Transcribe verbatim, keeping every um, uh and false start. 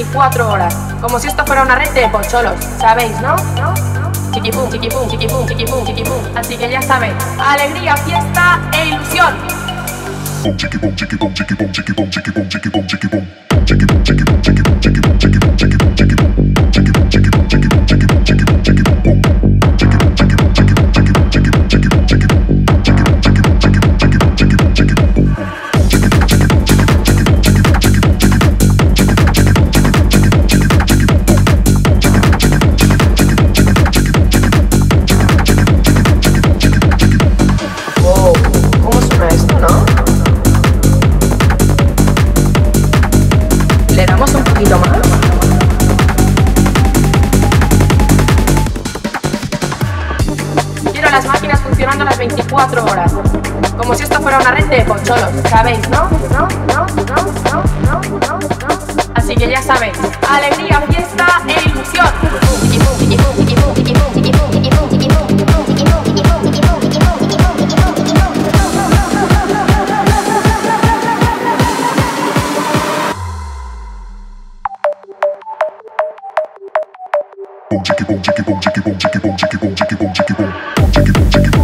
veinticuatro horas, como si esto fuera una red de pocholos, ¿sabéis, no? ¿No? ¿No? Chiquipum, chiquipum, chiquipum, chiquipum, chiquipum. Así que ya sabéis, alegría, fiesta e ilusión. Boom, chiquipum, chiquipum, chiquipum, chiquipum, chiquipum, chiquipum, chiquipum. Chiquipum, chiquipum, chiquipum, chiquipum, chiquipum, chiquipum, chiquipum. Chiquipum, chiquipum, chiquipum, chiquipum, chiquipum, chiquipum, boom. Chiquipum, chiquipum, chiquipum, chiquipum, chiquipum, chiquipum, chiquipum. Chiquipum, chiquipum, chiquipum, chiquipum, chiquipum, chiquipum, boom. Chiquipum, chiquipum, chiquipum, chiquipum, chiquipum, chiquipum, chiquipum. Chiquipum, chiquipum, chiquipum, chiquipum, chiquipum, chiquipum, boom. Chiquipum, chiquipum, chiquipum, chiquipum, chiquipum, chiquipum, chiquipum, chiquipum, chiquipum, chiquipum, chiquipum. Wow, ¿cómo suena esto, no? ¿Le damos un poquito más? Quiero las máquinas funcionando las veinticuatro horas, como si esto fuera una red de pocholos, ¿sabéis, no? ¿No? ¿No? ¿No? ¿No? ¿No? ¿No? ¿No? Así que ya sabéis, alegría, fiesta e ilusión. Boom, chicky boom, chicky boom, chicky boom, chicky boom, chicky boom, chicky boom, chicky boom, chicky boom, chicky boom.